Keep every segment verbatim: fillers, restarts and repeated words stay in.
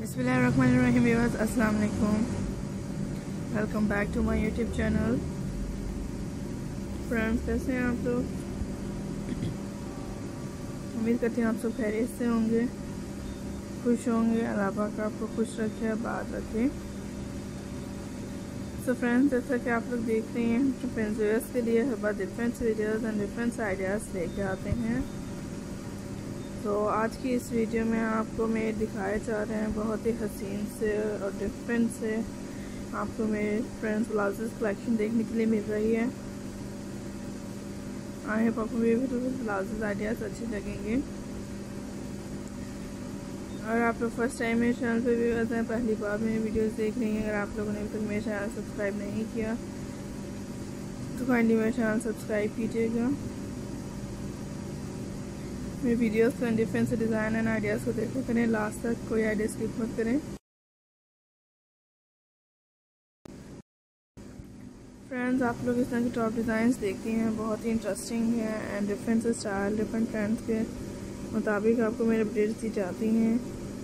बिस्मिल्लाहिर्रहमानिर्रहीम व्यूअर्स, अस्सलाम वालेकुम। Welcome back to my YouTube channel. Friends, कैसे हैं आप लोग? उम्मीद करती हूँ आप सब खैरियत से होंगे, खुश होंगे। अल्लाह पाक आपको खुश रखे, आबाद रखे। सो फ्रेंड्स, जैसा कि आप लोग देख रहे हैं, डिफरेंट व्यूअर्स के लिए हर बार different videos and different ideas लेके आते हैं। तो आज की इस वीडियो में आपको मेरे दिखाए जा रहे हैं बहुत ही हसीन से और डिफरेंट से आपको मेरे फ्रेंड्स ब्लाउजेस कलेक्शन देखने के लिए मिल रही है। आई होप आपको मेरे ब्लाउजेस आइडियाज़ अच्छे लगेंगे। और आप लोग फर्स्ट टाइम मेरे चैनल पे व्यूअर्स हैं, पहली बार मेरी वीडियोस देख रही हैं, अगर आप लोगों ने अभी तक मेरे चैनल सब्सक्राइब नहीं किया तो काइंडली मेरे चैनल सब्सक्राइब कीजिएगा। मेरे वीडियोस को डिफरेंट से डिज़ाइन एंड आइडियाज़ को देखा करें लास्ट तक, कोई आइडिया स्किप मत करें। फ्रेंड्स, आप लोग इस तरह की टॉप डिज़ाइंस देखती हैं, बहुत ही इंटरेस्टिंग है एंड डिफरेंट से स्टाइल डिफरेंट ट्रेंड्स के मुताबिक आपको मेरे अपडेट्स दी जाती हैं।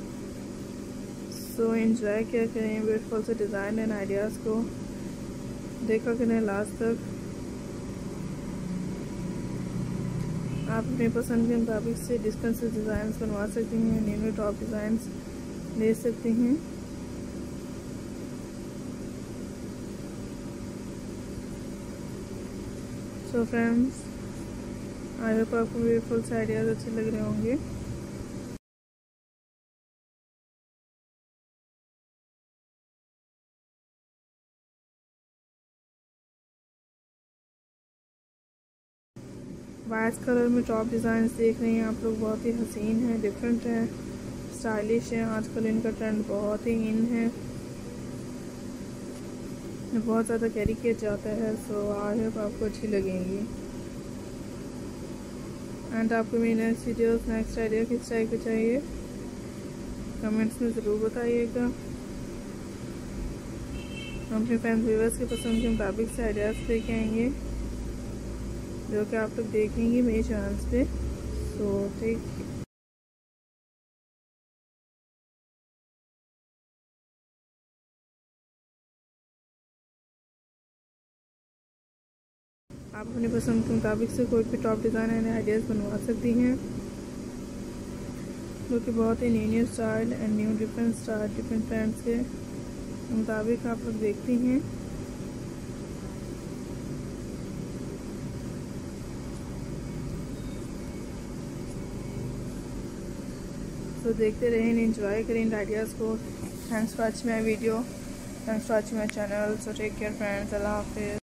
सो एंजॉय किया करें ब्यूटीफुल से डिज़ाइन एंड आइडियाज़ को, देखा करें लास्ट तक। आप अपनी पसंद के मुताबिक से डिफरेंट से डिज़ाइन बनवा सकती हैं, न्यू न्यू टॉप डिज़ाइन ले सकती हैं। सो फ्रेंड्स, आई होप आपको ब्यूटीफुल से आइडियाज़ अच्छे लग रहे होंगे। वाइट कलर में टॉप डिज़ाइन देख रही हैं आप लोग, बहुत ही हसीन है, डिफरेंट है, स्टाइलिश है। आजकल इनका ट्रेंड बहुत ही इन है, बहुत ज़्यादा कैरी किया जाता है। सो आई होप आपको अच्छी लगेंगी। एंड आपको मेरी नेक्स्ट वीडियोस नेक्स्ट आइडिया किस टाइप का चाहिए कमेंट्स में ज़रूर बताइएगा। हम अपने फैन व्यूअर्स के पसंद के मुताबिक से आइडियाज़ लेके आएंगे जो कि आप लोग देखेंगे मेरे चैनल्स पे। सो ठीक, आप अपनी पसंद के मुताबिक से कोई भी टॉप डिज़ाइन एंड आइडियाज़ बनवा सकती हैं, जो कि बहुत ही new new style and new different style different trends के मुताबिक आप लोग देखती हैं। तो देखते रहें, एंजॉय करें आइडियाज़ को। Thanks for watching my video, thanks for watching my channel. So take care friends, अल्लाह हाफिज़।